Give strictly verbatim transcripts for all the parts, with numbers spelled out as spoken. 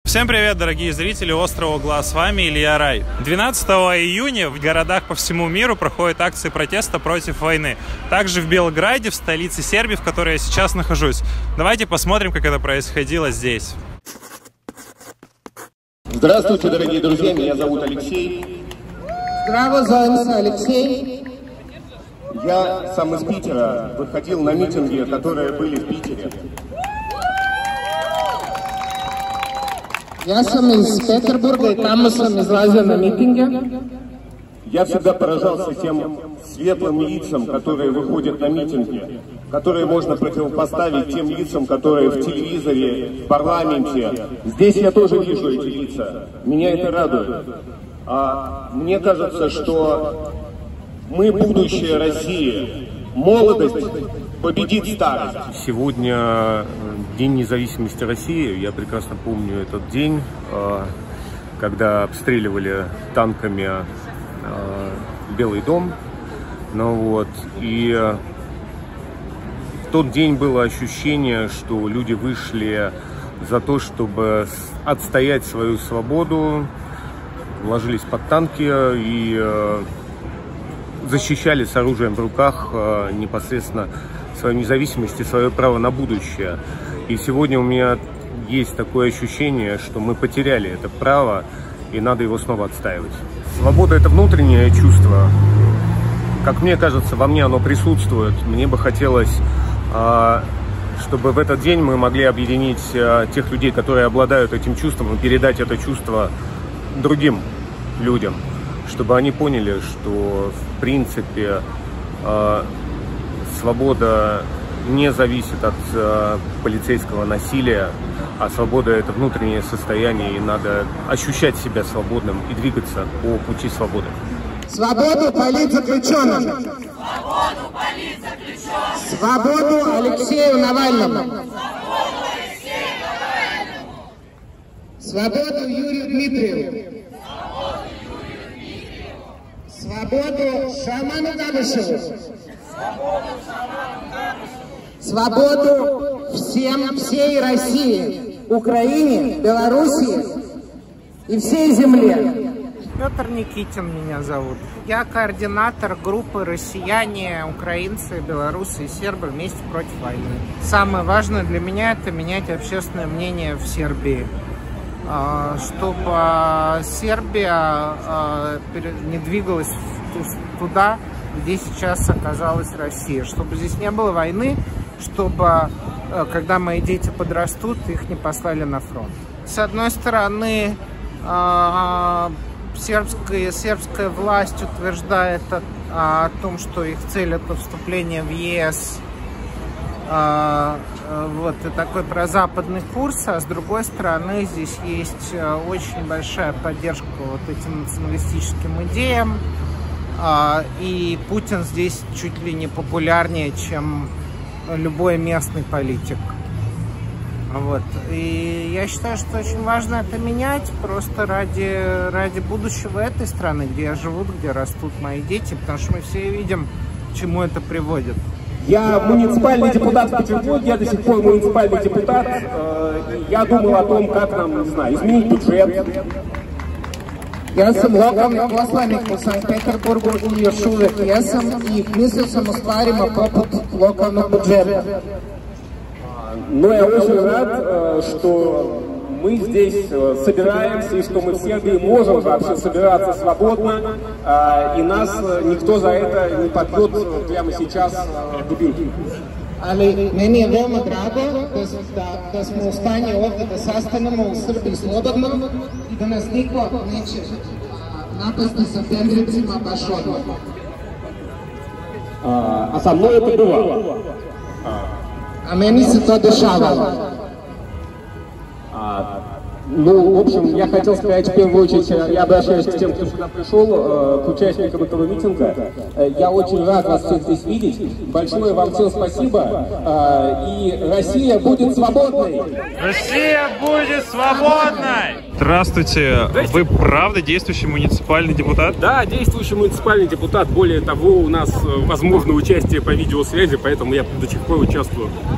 Всем привет, дорогие зрители Острова Глаз, с вами Илья Рай. двенадцатого июня в городах по всему миру проходят акции протеста против войны. Также в Белграде, в столице Сербии, в которой я сейчас нахожусь. Давайте посмотрим, как это происходило здесь. Здравствуйте, дорогие друзья, меня зовут Алексей. Здраво, зовем Алексей. Я сам из Питера, выходил на митинги, которые были в Питере. Я сам из Петербурга, и там мы сам излазил на митинге. Я всегда поражался тем светлым лицам, которые выходят на митинги, которые можно противопоставить тем лицам, которые в телевизоре, в парламенте. Здесь я тоже вижу эти лица. Меня это радует. А мне кажется, что мы будущее России. Молодость победит старость. Сегодня День независимости России. Я прекрасно помню этот день, когда обстреливали танками Белый дом. Ну вот, и в тот день было ощущение, что люди вышли за то, чтобы отстоять свою свободу, ложились под танки и защищали с оружием в руках непосредственно свою независимость и свое право на будущее. И сегодня у меня есть такое ощущение, что мы потеряли это право, и надо его снова отстаивать. Свобода – это внутреннее чувство. Как мне кажется, во мне оно присутствует. Мне бы хотелось, чтобы в этот день мы могли объединить тех людей, которые обладают этим чувством, и передать это чувство другим людям, чтобы они поняли, что в принципе свобода не зависит от э, полицейского насилия, а свобода – это внутреннее состояние, и надо ощущать себя свободным и двигаться по пути свободы. Свободу политзаключенным! Свободу политзаключенным! Свободу Алексею Навальному! Свободу Алексею Навальному! Свободу Юрию Дмитриеву! Свободу Юрию Дмитриеву! Свободу Шаману Кадышеву! Свободу всем, всей России, Украине, Белоруссии и всей земле. Петр Никитин меня зовут. Я координатор группы «Россияне, украинцы, белорусы и сербы вместе против войны». Самое важное для меня – это менять общественное мнение в Сербии, чтобы Сербия не двигалась туда, где сейчас оказалась Россия, чтобы здесь не было войны, чтобы, когда мои дети подрастут, их не послали на фронт. С одной стороны, сербская, сербская власть утверждает о, о том, что их цель – это вступление в ЕС, вот, и такой прозападный курс, а с другой стороны, здесь есть очень большая поддержка вот этим националистическим идеям. И Путин здесь чуть ли не популярнее, чем любой местный политик. Вот. И я считаю, что очень важно это менять просто ради, ради будущего этой страны, где я живу, где растут мои дети, потому что мы все видим, к чему это приводит. Я муниципальный депутат в Петербурге, я до сих пор муниципальный депутат. Я думал о том, как нам, не знаю, изменить бюджет. Ja sam lokalni poslanik u Sankt Peterburgu i još uvek jesam i mislio sam o stvarima poput lokalnog budžeta. Но я очень рад, что мы здесь собираемся и что мы в Сербии можем вообще собираться свободно, и нас никто за это не побьет прямо сейчас дубинки. Ali meni je veoma drago da, da, da smo u stanju ovdje da sastanemo u Srbiji slobodno i da nas niko neće napasti sa pendricima baš odmah. А, а со мной это было. A meni se to dešavalo. А, ну, в общем, я хотел сказать, в первую очередь, я обращаюсь к тем, кто сюда пришел, к участникам этого митинга. Я очень рад вас всех здесь видеть. Большое вам всем спасибо. И Россия будет свободной! Россия будет свободной! Здравствуйте. Вы правда действующий муниципальный депутат? Да, действующий муниципальный депутат. Более того, у нас возможно участие по видеосвязи, поэтому я до сих пор участвую.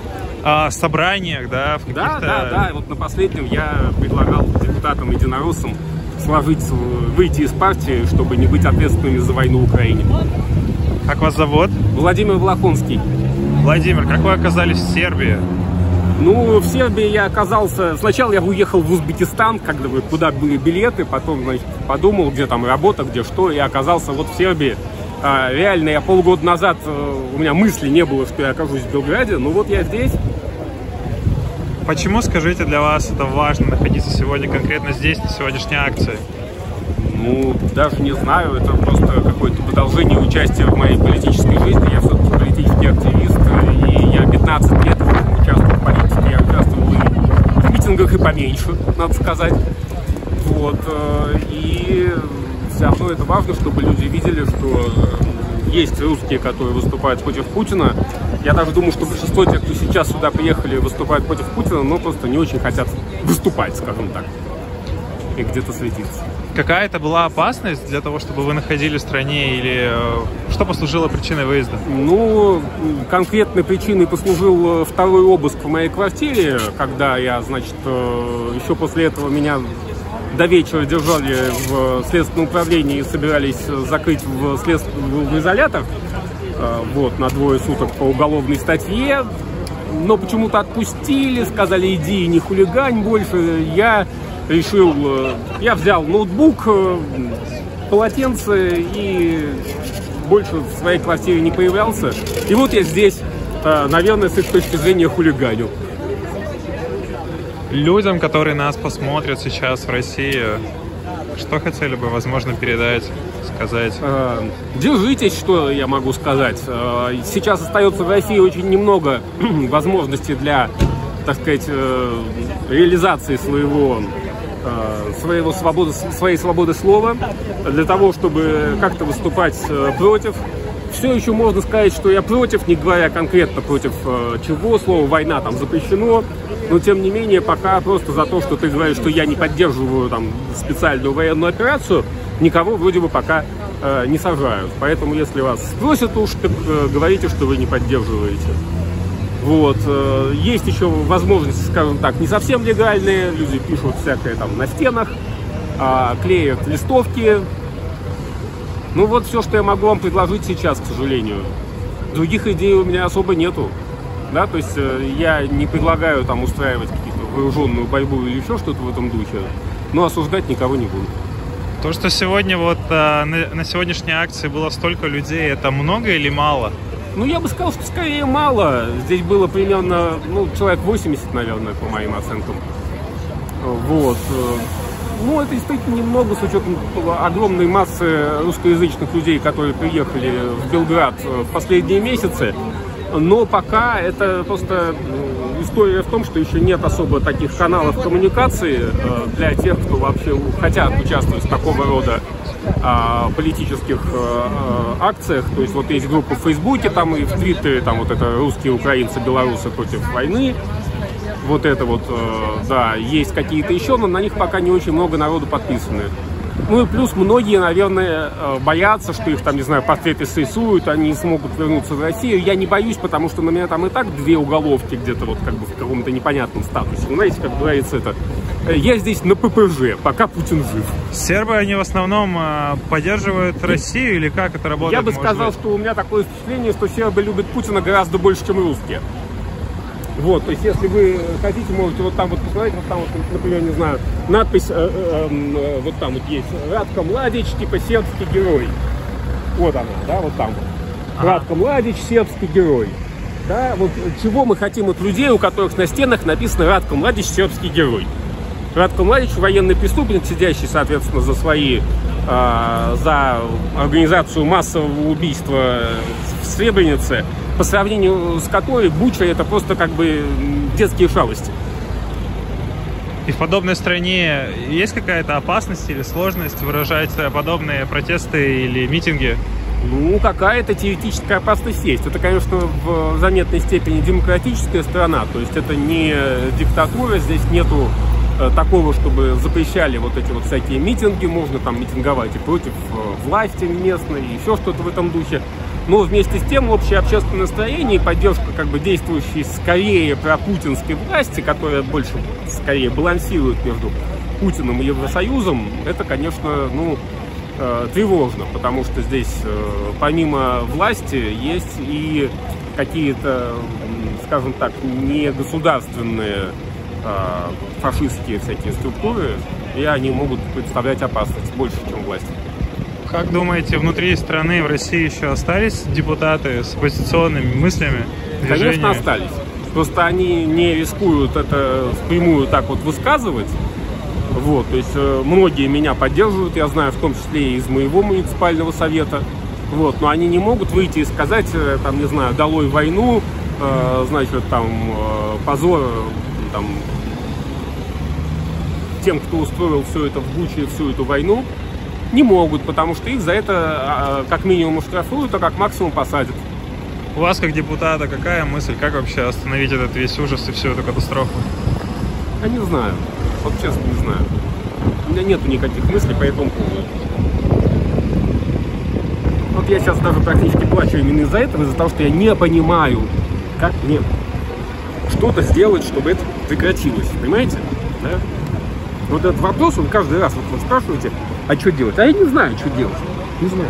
а, собраниях, да? В да, да, да. Вот на последнем я предлагал депутатам-единороссам сложить, выйти из партии, чтобы не быть ответственными за войну в Украине. Как вас зовут? Владимир Влахонский. Владимир, как вы оказались в Сербии? Ну, в Сербии я оказался... Сначала я уехал в Узбекистан, когда бы куда были билеты, потом, значит, подумал, где там работа, где что, и оказался вот в Сербии. А, реально, я полгода назад, у меня мысли не было, что я окажусь в Белграде, но вот я здесь. Почему, скажите, для вас это важно находиться сегодня конкретно здесь, на сегодняшней акции? Ну, даже не знаю, это просто какое-то продолжение участия в моей политической жизни. Я все-таки политический активист, и я пятнадцать лет участвую в политике, я участвую в митингах и поменьше, надо сказать. Вот, и все равно это важно, чтобы люди видели, что есть русские, которые выступают против Путина. Я даже думаю, что большинство тех, кто сейчас сюда приехали, выступают против Путина, но просто не очень хотят выступать, скажем так, и где-то светиться. Какая-то была опасность для того, чтобы вы находились в стране, или что послужило причиной выезда? Ну, конкретной причиной послужил второй обыск в моей квартире, когда я, значит, еще после этого меня до вечера держали в следственном управлении и собирались закрыть в, след... в изолятор, вот, на двое суток по уголовной статье, но почему-то отпустили, сказали, иди, не хулигань больше. Я решил, я взял ноутбук, полотенце и больше в своей квартире не появлялся. И вот я здесь, наверное, с их точки зрения хулиганю. Людям, которые нас посмотрят сейчас в России, что хотели бы, возможно, передать, сказать? Держитесь, что я могу сказать. Сейчас остается в России очень немного возможностей для, так сказать, реализации своего своего свободы, своей свободы слова, для того, чтобы как-то выступать против. Все еще можно сказать, что я против, не говоря конкретно против чего, слово «война» там запрещено, но тем не менее пока просто за то, что ты говоришь, что я не поддерживаю там специальную военную операцию, никого вроде бы пока э, не сажают. Поэтому если вас спросят уж, так э, говорите, что вы не поддерживаете. Вот. Есть еще возможности, скажем так, не совсем легальные. Люди пишут всякое там на стенах, клеят листовки. Ну вот все, что я могу вам предложить сейчас, к сожалению. Других идей у меня особо нету. Да, то есть я не предлагаю там устраивать какую-то вооруженную борьбу или еще что-то в этом духе, но осуждать никого не буду. То, что сегодня вот на, на сегодняшней акции было столько людей, это много или мало? Ну, я бы сказал, что скорее мало. Здесь было примерно, ну, человек восемьдесят, наверное, по моим оценкам. Вот. Ну, это действительно немного, с учетом огромной массы русскоязычных людей, которые приехали в Белград в последние месяцы. Но пока это просто история в том, что еще нет особо таких каналов коммуникации для тех, кто вообще хотят участвовать в такого рода политических акциях. То есть вот есть группа в Фейсбуке, там и в Твиттере, там вот это русские, украинцы, белорусы против войны. Вот это вот, да, есть какие-то еще, но на них пока не очень много народу подписаны. Ну и плюс многие, наверное, боятся, что их там, не знаю, портреты срисуют, они не смогут вернуться в Россию. Я не боюсь, потому что на меня там и так две уголовки где-то вот как бы в каком-то непонятном статусе. Ну, знаете, как говорится, это... Я здесь на ППЖ, пока Путин жив. Сербы, они в основном поддерживают Россию или как это работает? Я бы сказал, быть? что у меня такое впечатление, что сербы любят Путина гораздо больше, чем русские. Вот, то есть, если вы хотите, можете вот там вот посмотреть, вот там вот, например, не знаю, надпись, э, э, э, вот там вот есть, Радко Младич, типа сербский герой. Вот она, да, вот там вот. Ага. Радко Младич, сербский герой. Да, вот чего мы хотим от людей, у которых на стенах написано Радко Младич, сербский герой. Радко Младич — военный преступник, сидящий, соответственно, за свои, э, за организацию массового убийства в Сребренице, по сравнению с которой Буча — это просто как бы детские шалости. И в подобной стране есть какая-то опасность или сложность выражать подобные протесты или митинги? Ну, какая-то теоретическая опасность есть. Это, конечно, в заметной степени демократическая страна, то есть это не диктатура, здесь нету такого, чтобы запрещали вот эти вот всякие митинги, можно там митинговать и против власти местной, и еще что-то в этом духе. Но вместе с тем общее общественное настроение и поддержка как бы действующей скорее пропутинской власти, которая больше скорее балансирует между Путиным и Евросоюзом, это, конечно, ну, э, тревожно, потому что здесь э, помимо власти есть и какие-то, скажем так, негосударственные э, фашистские всякие структуры, и они могут представлять опасность больше, чем власть. Как думаете, внутри страны в России еще остались депутаты с оппозиционными мыслями, движениями? Конечно, остались. Просто они не рискуют это впрямую так вот высказывать. Вот, то есть э, многие меня поддерживают, я знаю, в том числе и из моего муниципального совета. Вот, но они не могут выйти и сказать, э, там, не знаю, долой войну, э, значит, там, э, позор, там, тем, кто устроил все это в Буче, всю эту войну. Не могут, потому что их за это как минимум оштрафуют, а как максимум посадят. У вас, как депутата, какая мысль, как вообще остановить этот весь ужас и всю эту катастрофу? Я не знаю. Вот честно, не знаю. У меня нету никаких мыслей по этому поводу. Вот я сейчас даже практически плачу именно из-за этого, из-за того, что я не понимаю, как мне что-то сделать, чтобы это прекратилось. Понимаете? Да? Вот этот вопрос, он каждый раз вот вы спрашиваете, а что делать? А я не знаю, что делать. Не знаю.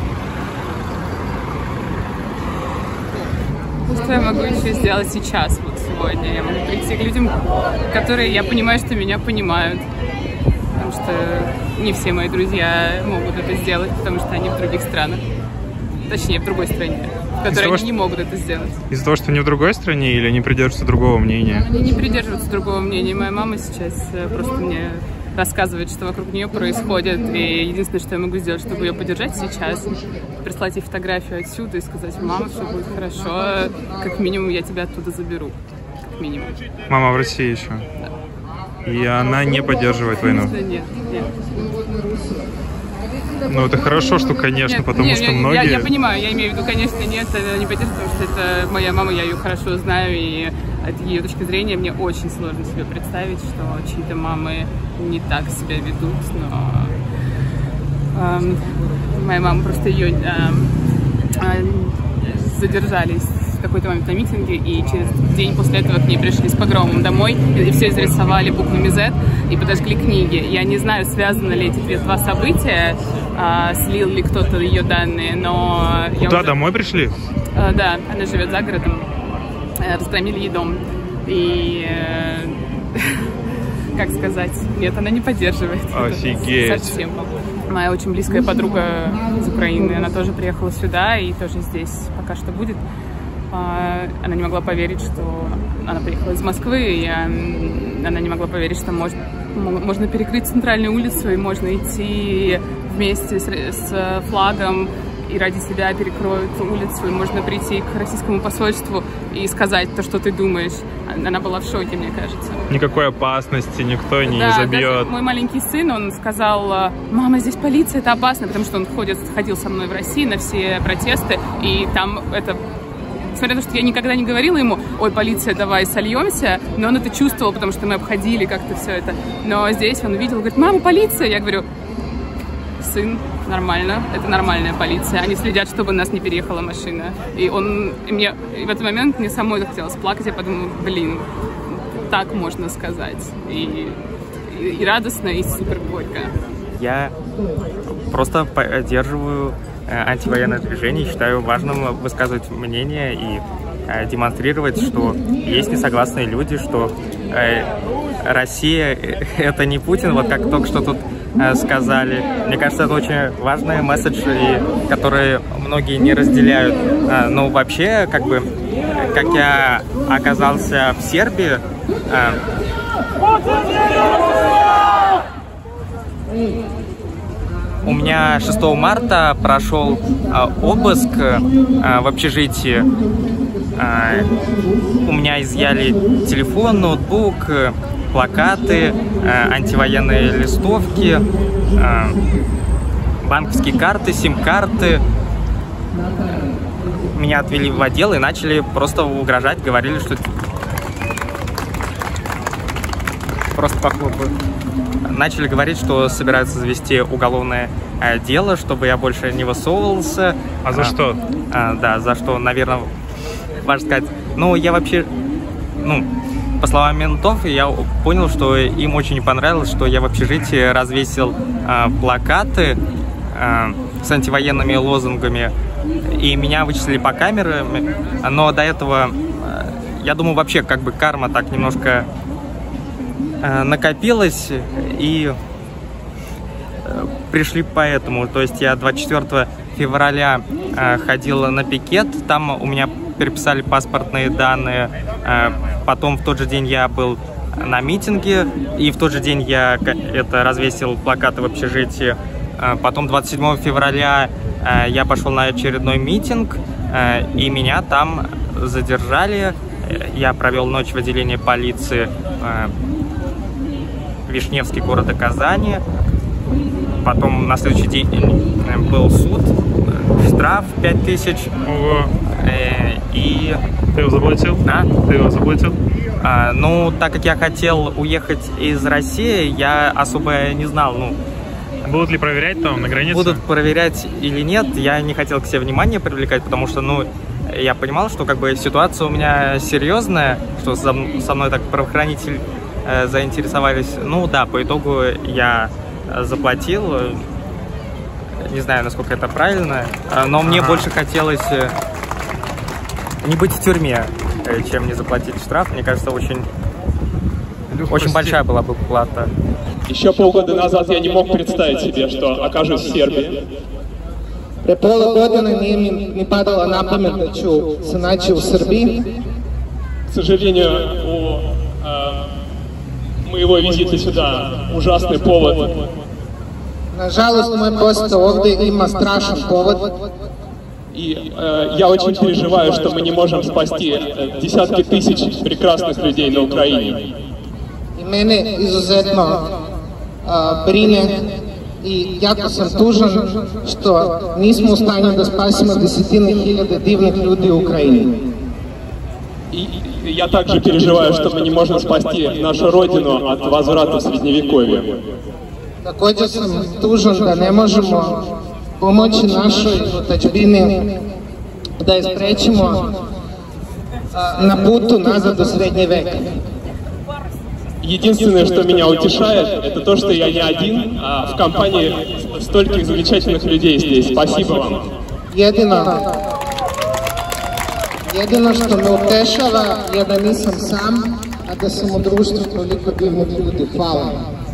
Что я могу еще сделать сейчас, вот сегодня? Я могу прийти к людям, которые, я понимаю, что меня понимают. Потому что не все мои друзья могут это сделать, потому что они в других странах. Точнее, в другой стране, в которой они что... не могут это сделать. Из-за того, что они в другой стране или они придерживаются другого мнения? Они не придерживаются другого мнения. Моя мама сейчас просто мне рассказывает, что вокруг нее происходит, и единственное, что я могу сделать, чтобы ее поддержать сейчас, прислать ей фотографию отсюда и сказать: мама, все будет хорошо, как минимум я тебя оттуда заберу, как минимум. Мама в России еще? Да. И она не поддерживает войну? Нет, нет. Ну, это хорошо, что, конечно, нет, потому нет, что я, многие... Я, я понимаю, я имею в виду, конечно, нет, не поддерживаю, потому что это моя мама, я ее хорошо знаю, и от ее точки зрения мне очень сложно себе представить, что чьи-то мамы не так себя ведут, но эм, моя мама просто ее эм, эм, задержались в какой-то момент на митинге, и через день после этого к ней пришли с погромом домой, и все изрисовали буквами Z и подожгли книги. Я не знаю, связаны ли эти два события, а, слил ли кто-то ее данные, но... Куда, уже... домой пришли? А, да, она живет за городом, разгромили ей дом. И, как сказать, нет, она не поддерживает. Офигеть. Совсем. Моя очень близкая подруга из Украины, она тоже приехала сюда и тоже здесь пока что будет. Она не могла поверить, что она приехала из Москвы, и она не могла поверить, что можно, можно перекрыть центральную улицу, и можно идти вместе с, с флагом, и ради себя перекроют улицу, и можно прийти к российскому посольству и сказать то, что ты думаешь. Она была в шоке, мне кажется. Никакой опасности, никто не да, забьет. Мой маленький сын, он сказал: мама, здесь полиция, это опасно, потому что он ходит, ходил со мной в России на все протесты, и там это... Несмотря на то, что я никогда не говорила ему: ой, полиция, давай сольемся, но он это чувствовал, потому что мы обходили как-то все это. Но здесь он увидел, говорит: мама, полиция! Я говорю: сын, нормально, это нормальная полиция, они следят, чтобы нас не переехала машина. И он, и мне, и в этот момент мне самой захотелось плакать, я подумала: блин, так можно сказать. И, и, и радостно, и супер горько. Я просто поддерживаю антивоенное движение, считаю важным высказывать мнение и э, демонстрировать, что есть несогласные люди, что э, Россия — это не Путин, вот как только что тут э, сказали. Мне кажется, это очень важный месседж, и, который многие не разделяют. Э, но вообще, как бы, как я оказался в Сербии, э, у меня шестого марта прошел э, обыск э, в общежитии. Э, у меня изъяли телефон, ноутбук, э, плакаты, э, антивоенные листовки, э, банковские карты, сим-карты. Меня отвели в отдел и начали просто угрожать, говорили, что просто похлопаю. Начали говорить, что собираются завести уголовное э, дело, чтобы я больше не высовывался. А за а, что? А, да, за что, наверное, важно сказать. Ну, я вообще, ну, по словам ментов, я понял, что им очень не понравилось, что я в общежитии развесил э, плакаты э, с антивоенными лозунгами, и меня вычислили по камерам, но до этого, э, я думаю, вообще как бы карма так немножко э, накопилась, и э, пришли поэтому. То есть я двадцать четвёртого февраля э, ходил на пикет, там у меня переписали паспортные данные, э, потом в тот же день я был на митинге, и в тот же день я это развесил плакаты в общежитии. Э, потом двадцать седьмого февраля э, я пошел на очередной митинг, э, и меня там задержали. Я провел ночь в отделении полиции э, Вишневский города Казани. Потом на следующий день был суд, штраф пять тысяч. Ого. Э, и... Ты его заплатил? А? Ты его заплатил? А, ну, так как я хотел уехать из России, я особо не знал, ну... Будут ли проверять там на границе? Будут проверять или нет, я не хотел к себе внимание привлекать, потому что, ну, я понимал, что как бы ситуация у меня серьезная, что со, со мной так правоохранители э, заинтересовались. Ну да, по итогу я заплатил, не знаю, насколько это правильно, но мне ага. больше хотелось не быть в тюрьме, чем не заплатить штраф. Мне кажется, очень, очень большая была бы плата. Еще полгода назад я не мог представить себе, что окажусь в Сербии. Pre pola godina nije mi ni padalo na pamet da ću se naći u Srbiji. К сожалению, у э, моего визита сюда ужасный повод. Nažalost, moj posao ovdje ima strašan povod. И э, я очень переживаю, что мы не можем спасти э, десятки тысяч прекрасных людей на Украине. I mene izuzetno uh, brine i jako sam tužan što nismo u stanju da spasimo desetine hiljade divnih ljudi u Ukrajini. И я также переживаю, что мы не можем спасти нашу родину от возврата в Средневековье. Također sam tužan da ne možemo pomoći našoj otadžbini da je sprečimo na putu nazad u srednji vek. Единственное, что меня утешает, это то, что я не один, а в компании стольких замечательных людей здесь. Спасибо вам. Jedino, jedino što me utešava je da nisam sam, a da sam u društvu toliko divnih ljudi. Hvala.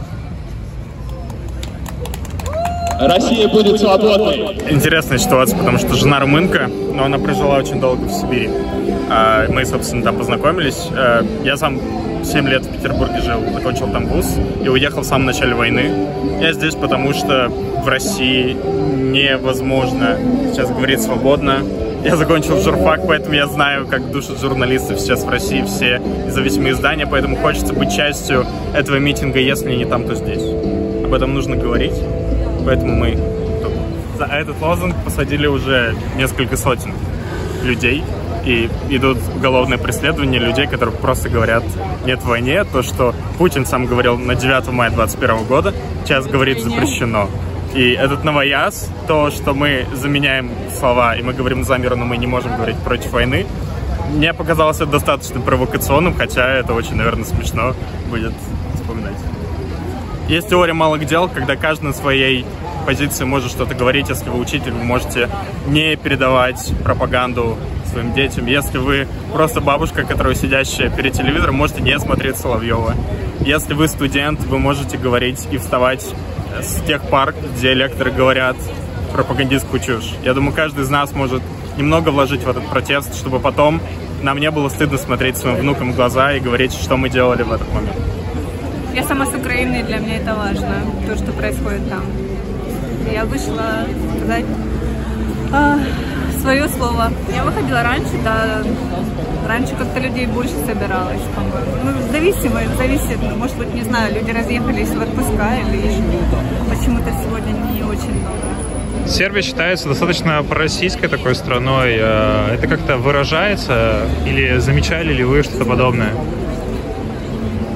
Россия будет свободной. Интересная ситуация, потому что жена румынка, но она прожила очень долго в Сибири. Мы, собственно, там познакомились. Я сам семь лет в Петербурге жил, закончил там вуз и уехал в самом начале войны. Я здесь, потому что в России невозможно сейчас говорить свободно. Я закончил журфак, поэтому я знаю, как душат журналисты сейчас в России, все независимые издания, поэтому хочется быть частью этого митинга, если не там, то здесь. Об этом нужно говорить. Поэтому мы тут. За этот лозунг посадили уже несколько сотен людей. И идут уголовные преследования людей, которые просто говорят «нет войне». То, что Путин сам говорил на девятого мая двадцать первого года, сейчас говорит «запрещено». И этот новояз, то, что мы заменяем слова, и мы говорим «за мир», но мы не можем говорить «против войны», мне показалось это достаточно провокационным, хотя это очень, наверное, смешно будет вспоминать. Есть теория малых дел, когда каждый на своей позиции может что-то говорить. Если вы учитель, вы можете не передавать пропаганду своим детям. Если вы просто бабушка, которая сидящая перед телевизором, можете не смотреть Соловьева. Если вы студент, вы можете говорить и вставать с тех пар, где лекторы говорят пропагандистскую чушь. Я думаю, каждый из нас может немного вложить в этот протест, чтобы потом нам не было стыдно смотреть своим внукам в глаза и говорить, что мы делали в этот момент. Я сама с Украины, и для меня это важно, то, что происходит там. Я вышла сказать а, свое слово. Я выходила раньше, да, раньше как-то людей больше собиралось, по-моему. Ну, зависимо, зависит, может быть, не знаю, люди разъехались в отпуска или почему-то сегодня не очень много. Сербия считается достаточно пророссийской такой страной. Это как-то выражается или замечали ли вы что-то подобное?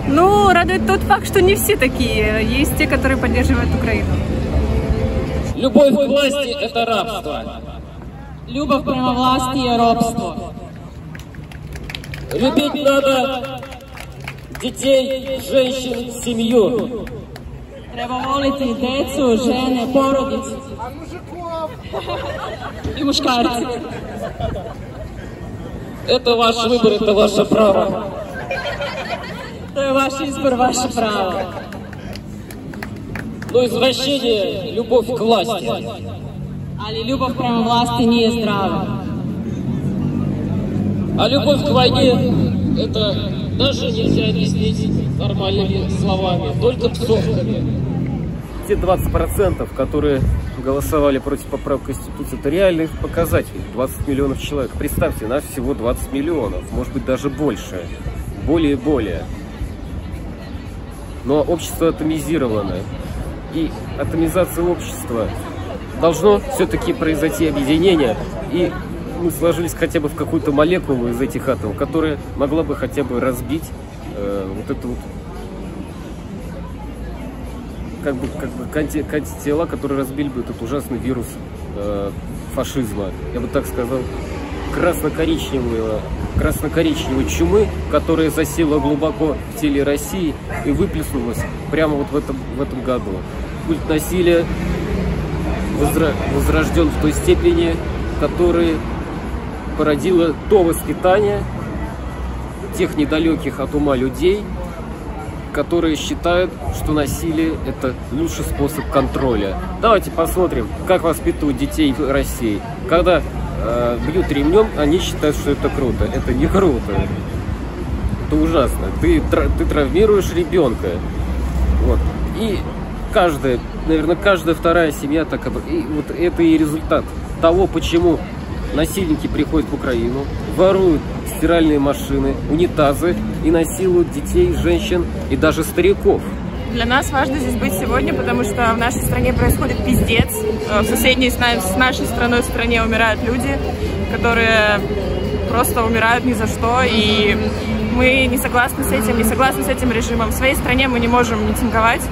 Ну, радует тот факт, что не все такие. Есть те, которые поддерживают Украину. Любовь к власти – это рабство. Любов прямо власти – робство. Любить надо детей, женщин, семью. Treba voliti decu, žene, porodicu. I muškarci. Это ваш выбор, это ваше право. To je vaš izbor, vaše pravo. Но извращение – любовь к власти. Ali ljubav prema vlasti nije zdrava. А любовь к войне – это даже нельзя объяснить нормальными словами, только псовками. Те двадцать процентов, которые голосовали против поправок Конституции, это реальный показатель. двадцать миллионов человек. Представьте, нас всего двадцать миллионов, может быть даже больше. Более и более. Но общество атомизировано. И атомизация общества должно все-таки произойти объединение. И мы сложились хотя бы в какую-то молекулу из этих атомов, которая могла бы хотя бы разбить э, вот эту вот как бы, как бы канти, антитела, которые разбили бы этот ужасный вирус э, фашизма. Я бы так сказал, красно-коричневого, красно-коричневой чумы, которая засела глубоко в теле России и выплеснулась прямо вот в этом, в этом году. Культ насилия возра, возрожден в той степени, которая породила то воспитание тех недалеких от ума людей, которые считают, что насилие – это лучший способ контроля. Давайте посмотрим, как воспитывают детей в России. Когда э, бьют ремнем, они считают, что это круто. Это не круто. Это ужасно. Ты, ты травмируешь ребенка. Вот. И каждая, наверное, каждая вторая семья так... И вот это и результат того, почему насильники приходят в Украину, воруют стиральные машины, унитазы и насилуют детей, женщин и даже стариков. Для нас важно здесь быть сегодня, потому что в нашей стране происходит пиздец. В соседней с, нами, с нашей страной в стране умирают люди, которые просто умирают ни за что. И мы не согласны с этим, не согласны с этим режимом. В своей стране мы не можем митинговать,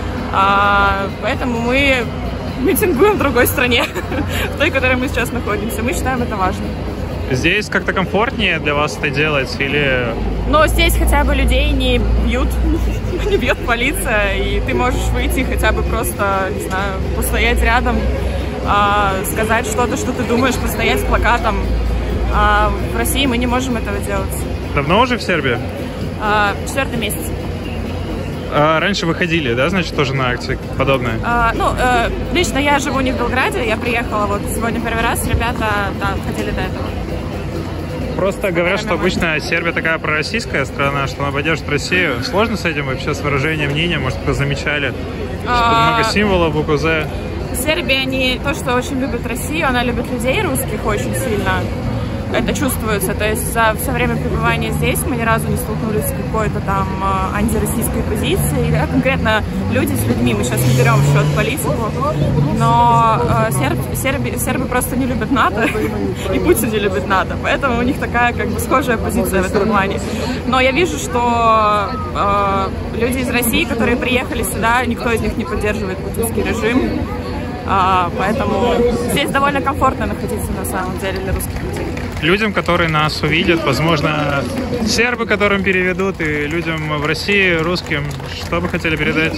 а, поэтому мы митингуем в другой стране, в той, в которой мы сейчас находимся. Мы считаем это важным. Здесь как-то комфортнее для вас это делать или... Но здесь хотя бы людей не бьют, не бьет полиция, и ты можешь выйти хотя бы просто, не знаю, постоять рядом, сказать что-то, что ты думаешь, постоять с плакатом. А в России мы не можем этого делать. Давно уже в Сербии? Четвертый месяц. А раньше вы ходили, да, значит, тоже на акции подобные? А, ну, э, лично я живу не в Белграде, я приехала вот сегодня первый раз, ребята, да, ходили до этого. Просто говорят, что обычно Сербия такая пророссийская страна, что она поддержит Россию. Сложно с этим вообще, с выражением мнения, может, кто замечали? Что а... много символов, букву «З». Сербия не то, что очень любит Россию, она любит людей русских очень сильно. Это чувствуется, то есть за все время пребывания здесь мы ни разу не столкнулись с какой-то там антироссийской позицией. Да, конкретно люди с людьми, мы сейчас не берем в счет политику, но э, серб, серби, сербы просто не любят НАТО, и Путин не любит НАТО, поэтому у них такая как бы схожая позиция в этом плане. Но я вижу, что э, люди из России, которые приехали сюда, никто из них не поддерживает путинский режим, э, поэтому здесь довольно комфортно находиться на самом деле для русских людей. Людям, которые нас увидят, возможно, сербы, которым переведут, и людям в России, русским, что бы хотели передать?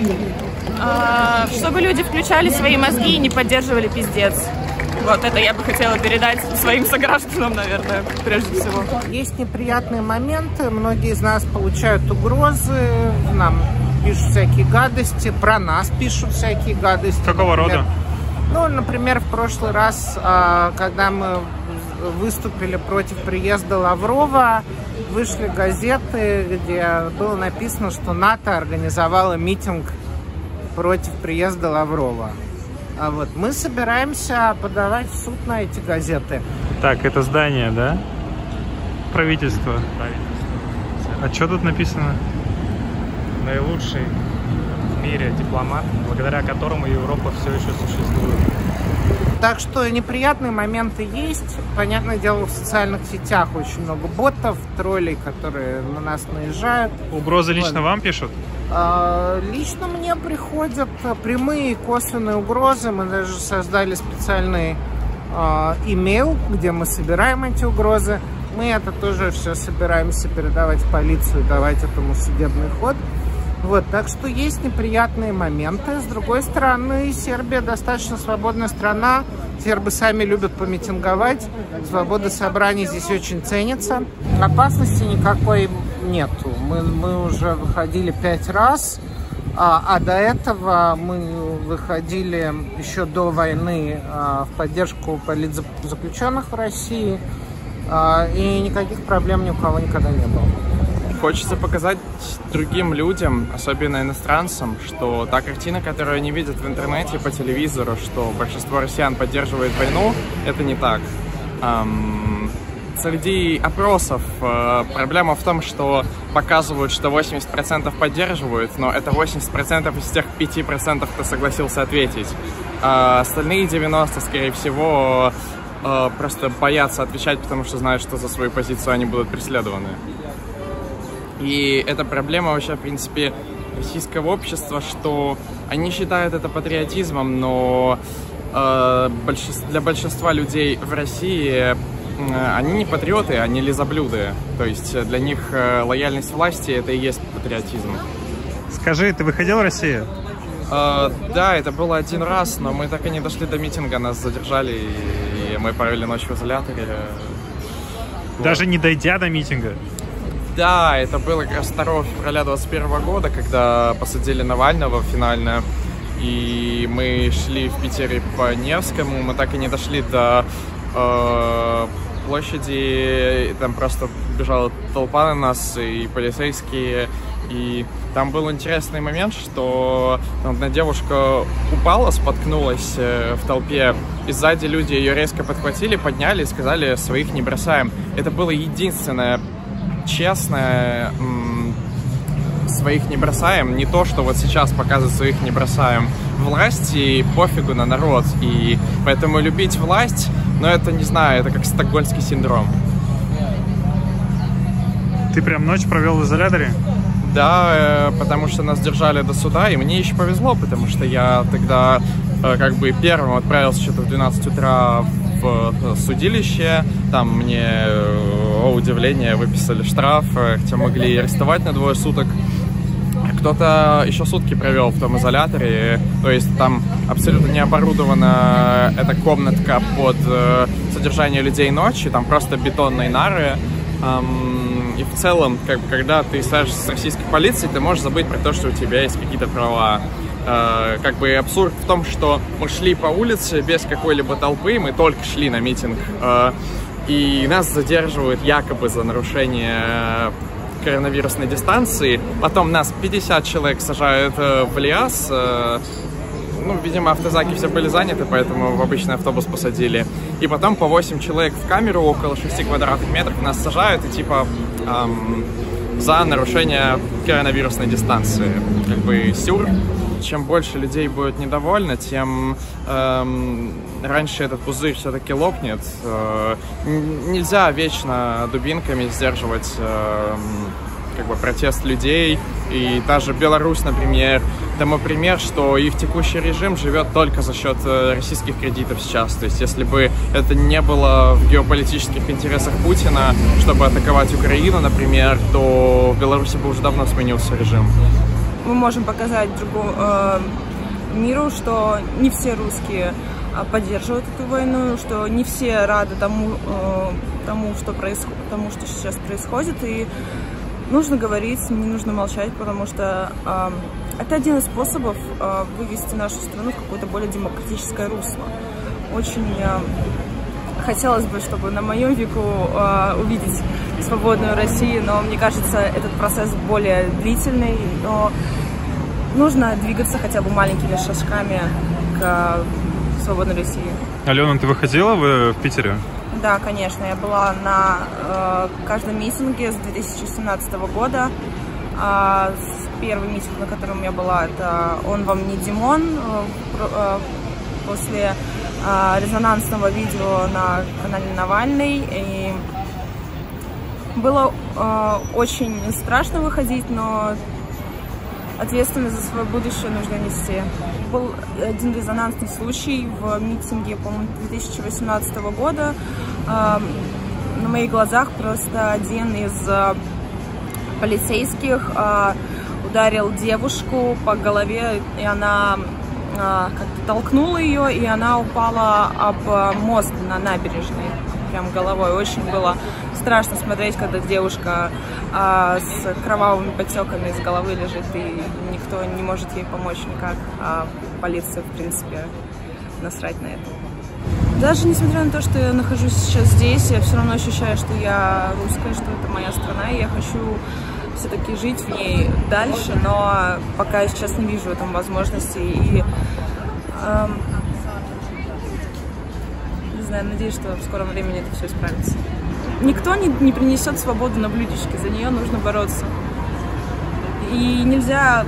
А, чтобы люди включали свои мозги и не поддерживали пиздец. Вот это я бы хотела передать своим согражданам, наверное, прежде всего. Есть неприятные моменты, многие из нас получают угрозы, нам пишут всякие гадости, про нас пишут всякие гадости. Какого например. рода? Ну, например, в прошлый раз, когда мы выступили против приезда Лаврова, вышли газеты, где было написано, что НАТО организовало митинг против приезда Лаврова. А вот мы собираемся подавать в суд на эти газеты. Так, это здание, да? Правительство. Правительство. А что тут написано? Наилучший в мире дипломат, благодаря которому Европа все еще существует. Так что неприятные моменты есть. Понятное дело, в социальных сетях очень много ботов, троллей, которые на нас наезжают. Угрозы лично вот. Вам пишут? А, лично мне приходят прямые и косвенные угрозы. Мы даже создали специальный а, имейл, где мы собираем эти угрозы. Мы это тоже все собираемся передавать в полицию, давать этому судебный ход. Вот, так что есть неприятные моменты. С другой стороны, Сербия достаточно свободная страна. Сербы сами любят помитинговать. Свобода собраний здесь очень ценится. Опасности никакой нету. Мы, мы уже выходили пять раз. А, а до этого мы выходили еще до войны а, в поддержку политзаключенных в России. А, и никаких проблем ни у кого никогда не было. Хочется показать другим людям, особенно иностранцам, что та картина, которую они видят в интернете, по телевизору, что большинство россиян поддерживает войну, это не так. Эм, среди опросов э, проблема в том, что показывают, что восемьдесят процентов поддерживают, но это восемьдесят процентов из тех пяти процентов, кто согласился ответить. А остальные девяносто процентов, скорее всего, э, просто боятся отвечать, потому что знают, что за свою позицию они будут преследованы. И это проблема вообще, в принципе, российского общества, что они считают это патриотизмом, но э, большинство, для большинства людей в России э, они не патриоты, они лизоблюды. То есть для них э, лояльность власти — это и есть патриотизм. Скажи, ты выходил в Россию? Э, да, это было один раз, но мы так и не дошли до митинга, нас задержали, и мы провели ночь в изоляторе. Даже вот. Не дойдя до митинга? Да, это было как раз второго февраля двадцать первого года, когда посадили Навального финально. И мы шли в Питере по Невскому, мы так и не дошли до э, площади. Там просто бежала толпа на нас, и полицейские. И там был интересный момент, что там одна девушка упала, споткнулась в толпе, и сзади люди ее резко подхватили, подняли и сказали: своих не бросаем. Это было единственное честное, своих не бросаем, не то, что вот сейчас показывают своих не бросаем. Власти пофигу на народ, и поэтому любить власть, но это, не знаю, это как стокгольмский синдром. Ты прям ночь провел в изоляторе? Да, потому что нас держали до суда, и мне еще повезло, потому что я тогда как бы первым отправился что-то в двенадцать утра в судилище. Там мне, о удивление, выписали штраф, хотя могли арестовать на двое суток. Кто-то еще сутки провел в том изоляторе, то есть там абсолютно не оборудована эта комнатка под содержание людей ночью, там просто бетонные нары. И в целом, как бы, когда ты сажаешься с российской полицией, ты можешь забыть про то, что у тебя есть какие-то права. Э, как бы абсурд в том, что мы шли по улице без какой-либо толпы, мы только шли на митинг, э, и нас задерживают якобы за нарушение коронавирусной дистанции. Потом нас пятьдесят человек сажают э, в ЛиАЗ. Э, ну, видимо, автозаки все были заняты, поэтому в обычный автобус посадили. И потом по восемь человек в камеру около шести квадратных метров нас сажают, и типа эм, за нарушение коронавирусной дистанции. Как бы сюр. Чем больше людей будет недовольно, тем эм, раньше этот пузырь все-таки лопнет. Э, нельзя вечно дубинками сдерживать э, как бы протест людей. И даже Беларусь, например, тому пример, что их текущий режим живет только за счет российских кредитов сейчас. То есть если бы это не было в геополитических интересах Путина, чтобы атаковать Украину, например, то в Беларуси бы уже давно сменился режим. Мы можем показать другому э, миру, что не все русские поддерживают эту войну, что не все рады тому, э, тому, что происходит, тому, что сейчас происходит, и нужно говорить, не нужно молчать, потому что э, это один из способов э, вывести нашу страну в какое-то более демократическое русло. Очень э, хотелось бы, чтобы на моем веку э, увидеть свободную Россию, но мне кажется, этот процесс более длительный, но нужно двигаться хотя бы маленькими шажками к свободной России. Алена, ты выходила в, в Питере? Да, конечно, я была на э, каждом митинге с две тысячи семнадцатого года. Э, первый митинг, на котором я была, это «Он вам не Димон». Э, после резонансного видео на канале Навальный. И было очень страшно выходить, но ответственность за свое будущее нужно нести. Был один резонансный случай в митинге, по-моему, две тысячи восемнадцатого года. На моих глазах просто один из полицейских ударил девушку по голове, и она как-то толкнула ее, и она упала об мост на набережной, прям головой. Очень было страшно смотреть, когда девушка а, с кровавыми подтеками из головы лежит, и никто не может ей помочь никак, а полиция, в принципе, насрать на это. Даже несмотря на то, что я нахожусь сейчас здесь, я все равно ощущаю, что я русская, что это моя страна, и я хочу все-таки жить в ней дальше, но пока я сейчас не вижу в этом возможности, и эм, не знаю, надеюсь, что в скором времени это все исправится. Никто не, не принесет свободу на блюдечке, за нее нужно бороться. И нельзя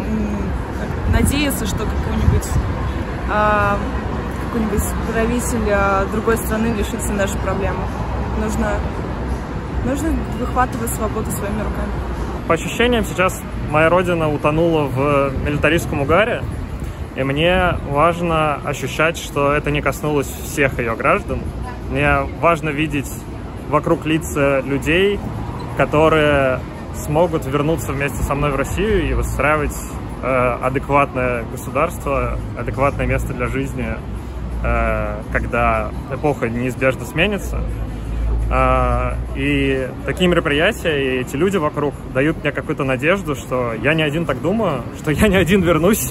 надеяться, что какой-нибудь э, какой-нибудь правитель э, другой страны лишится нашей проблемы. Нужно, нужно выхватывать свободу своими руками. По ощущениям, сейчас моя родина утонула в милитаристском угаре, и мне важно ощущать, что это не коснулось всех ее граждан. Мне важно видеть вокруг лица людей, которые смогут вернуться вместе со мной в Россию и выстраивать э, адекватное государство, адекватное место для жизни, э, когда эпоха неизбежно сменится. Uh, и такие мероприятия и эти люди вокруг дают мне какую-то надежду, что я не один так думаю, что я не один вернусь,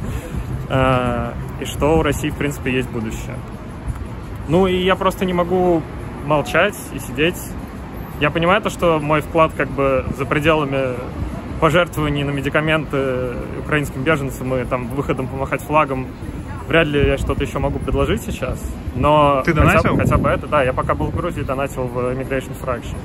uh, и что у России, в принципе, есть будущее. Ну и я просто не могу молчать и сидеть. Я понимаю то, что мой вклад как бы за пределами пожертвований на медикаменты украинским беженцам и там выходом помахать флагом, вряд ли я что-то еще могу предложить сейчас, но Ты хотя, донатил? хотя бы это, да, я пока был в Грузии, донатил в Immigration Fraction.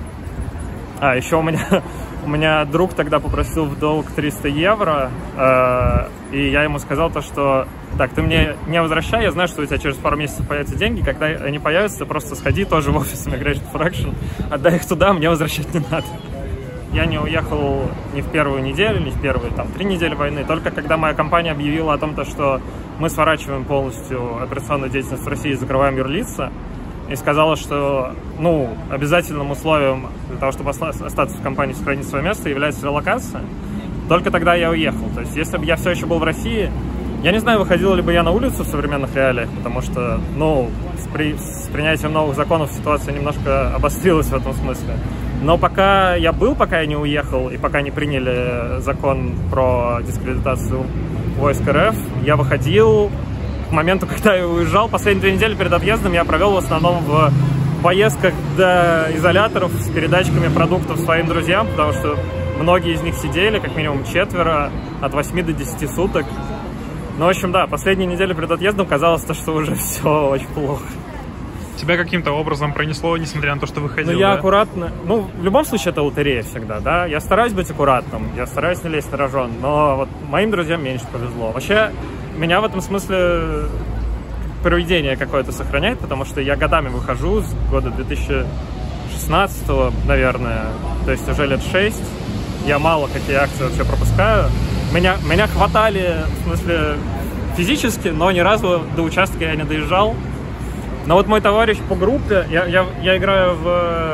А, еще у меня, у меня друг тогда попросил в долг триста евро, э, и я ему сказал то, что так, ты мне не возвращай, я знаю, что у тебя через пару месяцев появятся деньги, когда они появятся, просто сходи тоже в офис Immigration Fraction, отдай их туда, мне возвращать не надо. Я не уехал ни в первую неделю, ни в первые там, три недели войны, только когда моя компания объявила о том, то, что мы сворачиваем полностью операционную деятельность в России и закрываем юрлица, и сказала, что ну, обязательным условием для того, чтобы остаться в компании и сохранить свое место, является релокация, только тогда я уехал. То есть если бы я все еще был в России, я не знаю, выходил ли бы я на улицу в современных реалиях, потому что ну, с, при, с принятием новых законов ситуация немножко обострилась в этом смысле. Но пока я был, пока я не уехал, и пока не приняли закон про дискредитацию войск РФ, я выходил к моменту, когда я уезжал. Последние две недели перед отъездом я провел в основном в поездках до изоляторов с передачками продуктов своим друзьям, потому что многие из них сидели, как минимум четверо, от восьми до десяти суток. Ну, в общем, да, последние недели перед отъездом казалось, что уже все очень плохо. Тебя каким-то образом пронесло, несмотря на то, что выходил, Ну, я да? аккуратно... Ну, в любом случае, это лотерея всегда, да? Я стараюсь быть аккуратным, я стараюсь не лезть на рожон, но вот моим друзьям меньше повезло. Вообще, меня в этом смысле провидение какое-то сохраняет, потому что я годами выхожу, с года две тысячи шестнадцатого, наверное, то есть уже лет шесть. Я мало какие акции вообще пропускаю. Меня, меня хватали, в смысле, физически, но ни разу до участка я не доезжал. Но вот мой товарищ по группе, я, я, я играю в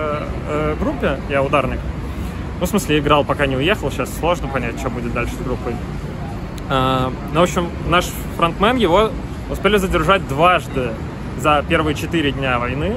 э, группе, я ударник. Ну, в смысле, играл, пока не уехал, сейчас сложно понять, что будет дальше с группой. Э, ну, в общем, наш фронтмен, его успели задержать дважды за первые четыре дня войны.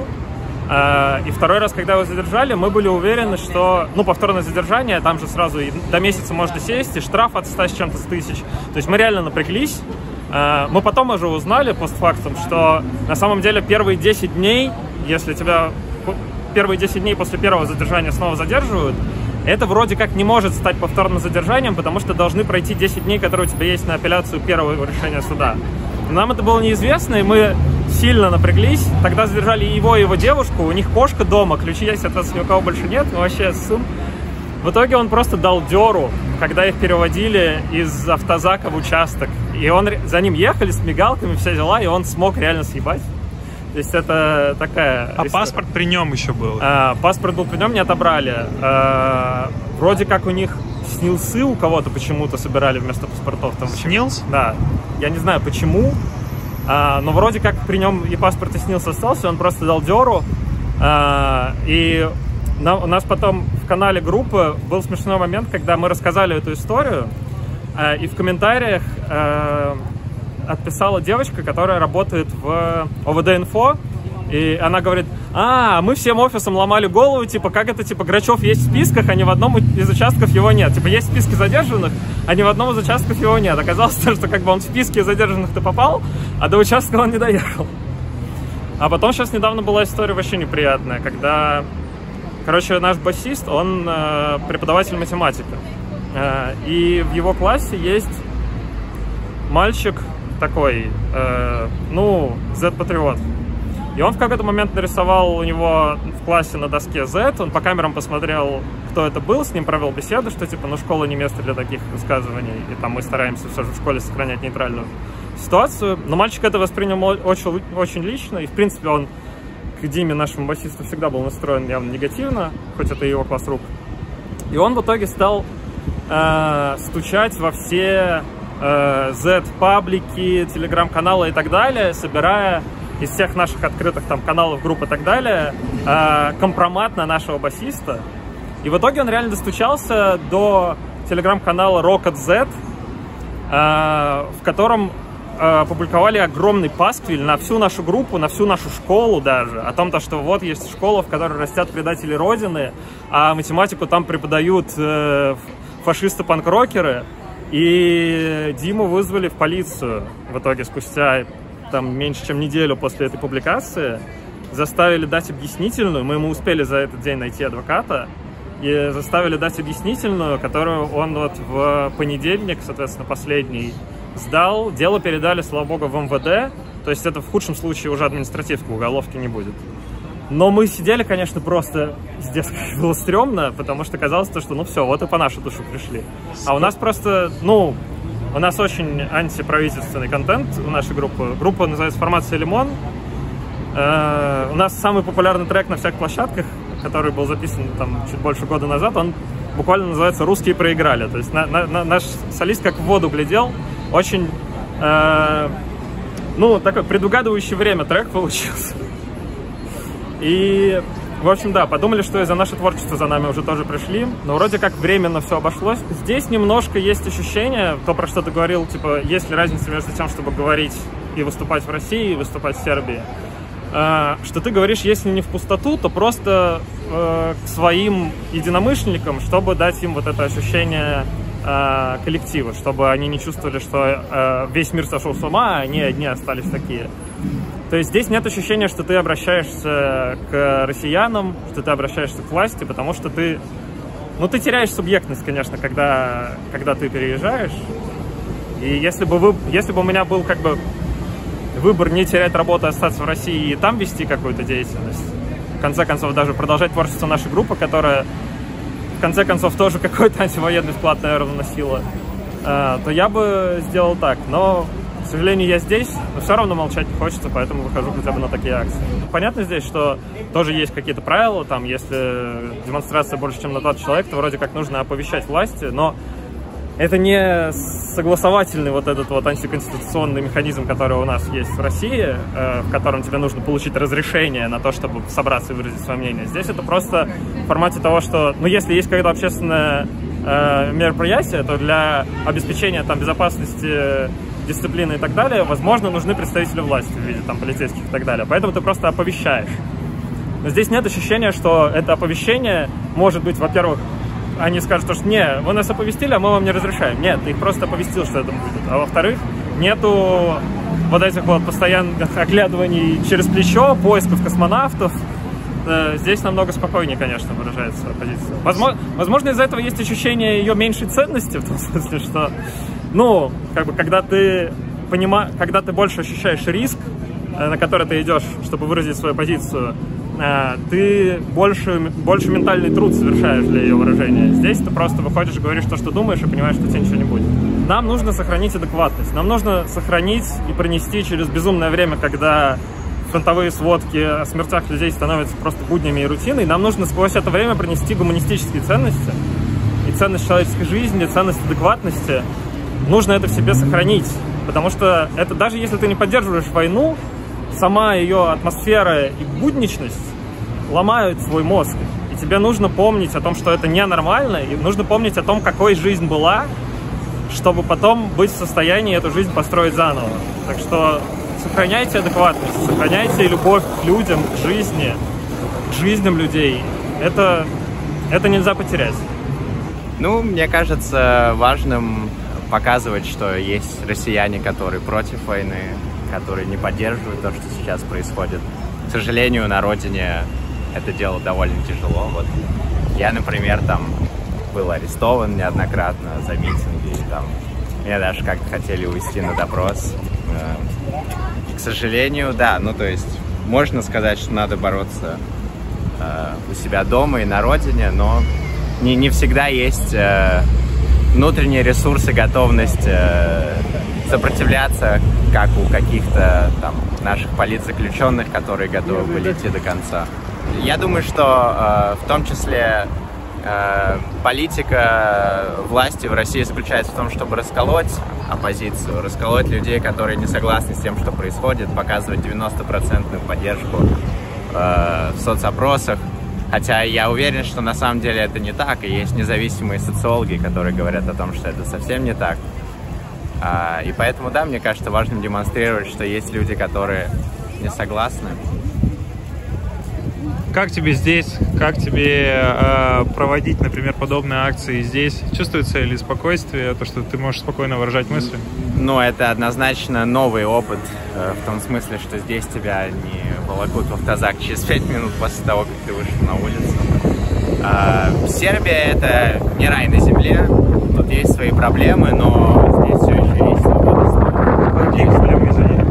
Э, и второй раз, когда его задержали, мы были уверены, что, ну, повторное задержание, там же сразу и до месяца можно сесть, и штраф от ста с чем-то с тысяч. То есть мы реально напряглись. Мы потом уже узнали постфактум, что на самом деле первые десять дней, если тебя первые десять дней после первого задержания снова задерживают, это вроде как не может стать повторным задержанием, потому что должны пройти десять дней, которые у тебя есть на апелляцию первого решения суда. Нам это было неизвестно, и мы сильно напряглись. Тогда задержали его и его девушку, у них кошка дома, ключи есть, соответственно, ни у кого больше нет, мы вообще ссым. В итоге он просто дал дёру, когда их переводили из автозака в участок. И он, за ним ехали с мигалками, все дела, и он смог реально съебать. То есть это такая... А история. Паспорт при нем еще был? А, паспорт был при нем, не отобрали. А, вроде как у них снилсы у кого-то почему-то собирали вместо паспортов. Там снилс? Да. Я не знаю почему, а, но вроде как при нем и паспорт и снилс остался, он просто дал дёру. А, и на, у нас потом в канале группы был смешной момент, когда мы рассказали эту историю, а, и в комментариях... А, отписала девочка, которая работает в ОВД-инфо, и она говорит: а, мы всем офисом ломали голову, типа, как это, типа, Грачев есть в списках, а ни в одном из участков его нет. Типа, есть списки задержанных, а ни в одном из участков его нет. Оказалось, что как бы он в списке задержанных-то попал, а до участка он не доехал. А потом сейчас недавно была история вообще неприятная, когда, короче, наш басист, он э, преподаватель математики, э, и в его классе есть мальчик такой, э, ну, Z-патриот. И он в какой-то момент нарисовал у него в классе на доске Z, он по камерам посмотрел, кто это был, с ним провел беседу, что типа, ну, школа не место для таких высказываний, и там мы стараемся все же в школе сохранять нейтральную ситуацию. Но мальчик это воспринял очень, очень лично, и в принципе он к Диме, нашему басисту, всегда был настроен явно негативно, хоть это и его класс рук. И он в итоге стал э, стучать во все Z-паблики, телеграм-каналы и так далее, собирая из всех наших открытых там каналов, групп и так далее компромат на нашего басиста. И в итоге он реально достучался до телеграм-канала Rocket Z, в котором опубликовали огромный пасквиль на всю нашу группу, на всю нашу школу даже, о том, что вот есть школа, в которой растят предатели Родины, а математику там преподают фашисты-панк-рокеры. И Диму вызвали в полицию в итоге спустя там меньше чем неделю после этой публикации. Заставили дать объяснительную, мы ему успели за этот день найти адвоката, и заставили дать объяснительную, которую он вот в понедельник, соответственно, последний, сдал. Дело передали, слава богу, в эм вэ дэ, то есть это в худшем случае уже административка, уголовки не будет. Но мы сидели, конечно, просто здесь было стрёмно, потому что казалось, что ну все, вот и по нашу душу пришли. А у нас просто, ну, у нас очень антиправительственный контент у нашей группы. Группа называется «Формация Лимон». Э, у нас самый популярный трек на всех площадках, который был записан там чуть больше года назад, он буквально называется «Русские проиграли». То есть на, на, на, наш солист как в воду глядел, очень, э, ну, такой предугадывающий время трек получился. И, в общем, да, подумали, что из-за наше творчество за нами уже тоже пришли, но вроде как временно все обошлось. Здесь немножко есть ощущение, то, про что ты говорил, типа, есть ли разница между тем, чтобы говорить и выступать в России, и выступать в Сербии, э, что ты говоришь, если не в пустоту, то просто э, к своим единомышленникам, чтобы дать им вот это ощущение э, коллектива, чтобы они не чувствовали, что э, весь мир сошел с ума, а они одни остались такие. То есть здесь нет ощущения, что ты обращаешься к россиянам, что ты обращаешься к власти, потому что ты, ну, ты теряешь субъектность, конечно, когда, когда ты переезжаешь. И если бы, вы, если бы у меня был как бы выбор не терять работу, остаться в России и там вести какую-то деятельность, в конце концов даже продолжать творчество нашей группы, которая в конце концов тоже какой-то антивоенный вклад, наверное, вносила, то я бы сделал так. Но, к сожалению, я здесь, но все равно молчать не хочется, поэтому выхожу хотя бы на такие акции. Понятно здесь, что тоже есть какие-то правила, там, если демонстрация больше, чем на двадцать человек, то вроде как нужно оповещать власти, но это не согласовательный вот этот вот антиконституционный механизм, который у нас есть в России, э, в котором тебе нужно получить разрешение на то, чтобы собраться и выразить свое мнение. Здесь это просто в формате того, что, ну, если есть какое-то общественное э, мероприятие, то для обеспечения там безопасности, дисциплины и так далее, возможно, нужны представители власти в виде там полицейских и так далее. Поэтому ты просто оповещаешь. Но здесь нет ощущения, что это оповещение может быть, во-первых, они скажут, что не, вы нас оповестили, а мы вам не разрешаем. Нет, ты их просто оповестил, что это будет. А во-вторых, нету вот этих вот постоянных оглядываний через плечо, поисков космонавтов. Здесь намного спокойнее, конечно, выражается оппозиция. Возможно, возможно, из-за этого есть ощущение ее меньшей ценности, в том смысле, что, ну, как бы, когда ты понимаешь, когда ты больше ощущаешь риск, на который ты идешь, чтобы выразить свою позицию, ты больше, больше ментальный труд совершаешь для ее выражения. Здесь ты просто выходишь и говоришь то, что думаешь, и понимаешь, что тебе ничего не будет. Нам нужно сохранить адекватность. Нам нужно сохранить и пронести через безумное время, когда фронтовые сводки о смертях людей становятся просто буднями и рутиной, нам нужно сквозь это время пронести гуманистические ценности и ценность человеческой жизни, ценность адекватности. Нужно это в себе сохранить, потому что это, даже если ты не поддерживаешь войну, сама ее атмосфера и будничность ломают свой мозг. И тебе нужно помнить о том, что это ненормально, и нужно помнить о том, какой жизнь была, чтобы потом быть в состоянии эту жизнь построить заново. Так что сохраняйте адекватность, сохраняйте любовь к людям, к жизни, к жизням людей. Это, это нельзя потерять. Ну, мне кажется важным показывать, что есть россияне, которые против войны, которые не поддерживают то, что сейчас происходит. К сожалению, на родине это дело довольно тяжело. Вот я, например, там был арестован неоднократно за митинги, и там меня даже как-то хотели увезти на допрос. К сожалению, да, ну то есть можно сказать, что надо бороться э, у себя дома и на родине, но не, не всегда есть э, внутренние ресурсы, готовность э, сопротивляться, как у каких-то там наших политзаключенных, которые готовы были идти до конца. Я думаю, что э, в том числе э, политика власти в России заключается в том, чтобы расколоть оппозицию, расколоть людей, которые не согласны с тем, что происходит, показывать девяностопроцентную поддержку э, в соцопросах. Хотя я уверен, что на самом деле это не так, и есть независимые социологи, которые говорят о том, что это совсем не так. А, и поэтому, да, мне кажется важным демонстрировать, что есть люди, которые не согласны. Как тебе здесь? Как тебе э, проводить, например, подобные акции здесь? Чувствуется ли спокойствие, то, что ты можешь спокойно выражать мысли? Ну, это однозначно новый опыт, э, в том смысле, что здесь тебя не волокут в автозак через пять минут после того, как ты вышел на улицу. Э, Сербия — это не рай на земле, тут есть свои проблемы, но здесь все еще есть свобода. Какие проблемы из-за них?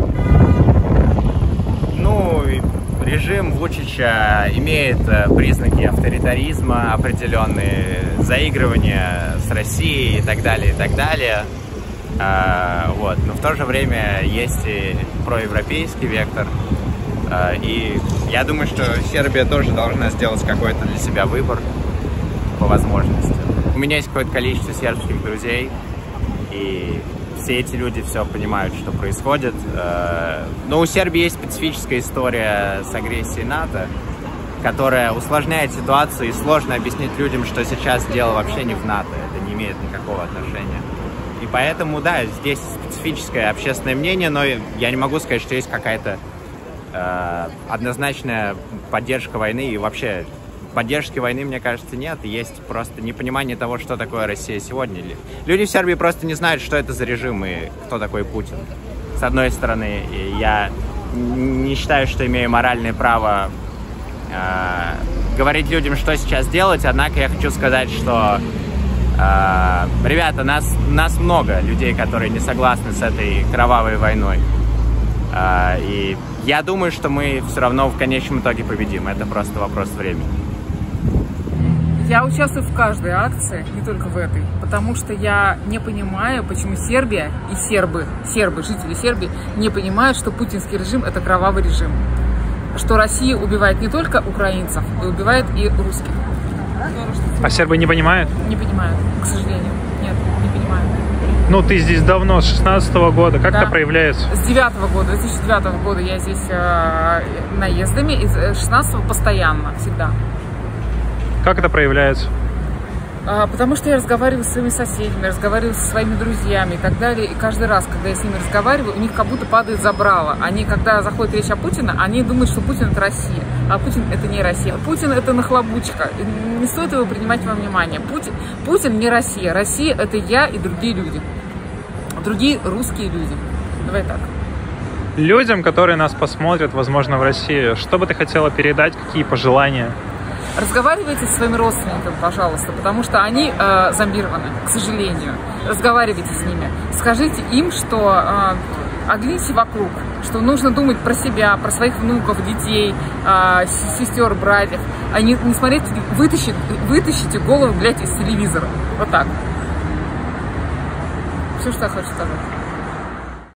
Ну, режим Вучича имеет признаки авторитаризма, определенные заигрывания с Россией и так далее, и так далее. А, вот. Но в то же время есть и проевропейский вектор. А, и я думаю, что Сербия тоже должна сделать какой-то для себя выбор по возможности. У меня есть какое-то количество сербских друзей, и все эти люди все понимают, что происходит. Но у Сербии есть специфическая история с агрессией НАТО, которая усложняет ситуацию, и сложно объяснить людям, что сейчас дело вообще не в НАТО, это не имеет никакого отношения. И поэтому, да, здесь специфическое общественное мнение, но я не могу сказать, что есть какая-то э, однозначная поддержка войны, и вообще поддержки войны, мне кажется, нет. Есть просто непонимание того, что такое Россия сегодня. Люди в Сербии просто не знают, что это за режим и кто такой Путин. С одной стороны, я не считаю, что имею моральное право э, говорить людям, что сейчас делать, однако я хочу сказать, что э, ребята, нас, нас много людей, которые не согласны с этой кровавой войной. Э, и я думаю, что мы все равно в конечном итоге победим. Это просто вопрос времени. Я участвую в каждой акции, не только в этой, потому что я не понимаю, почему Сербия и сербы, сербы, жители Сербии, не понимают, что путинский режим – это кровавый режим. Что Россия убивает не только украинцев, и убивает и русских. А сербы не понимают? Не понимают, к сожалению. Нет, не понимают. Ну, ты здесь давно, с шестнадцатого года. Как да. это проявляется? С девятого года, с две тысячи девятого года я здесь э, наездами, и с шестнадцатого постоянно, всегда. Как это проявляется? А, потому что я разговариваю с своими соседями, разговариваю со своими друзьями и так далее. И каждый раз, когда я с ними разговариваю, у них как будто падает забрало. Они, когда заходит речь о Путине, они думают, что Путин – это Россия. А Путин – это не Россия. Путин – это нахлобучка. Не стоит его принимать во внимание. Путин, Путин не Россия. Россия – это я и другие люди. Другие русские люди. Давай так. Людям, которые нас посмотрят, возможно, в России, что бы ты хотела передать, какие пожелания? Разговаривайте со своими родственниками, пожалуйста, потому что они э, зомбированы, к сожалению. Разговаривайте с ними. Скажите им, что э, оглянитесь вокруг, что нужно думать про себя, про своих внуков, детей, э, сестер, братьев. А не, не смотрите, вытащите, вытащите голову, блядь, из телевизора. Вот так. Все, что я хочу сказать.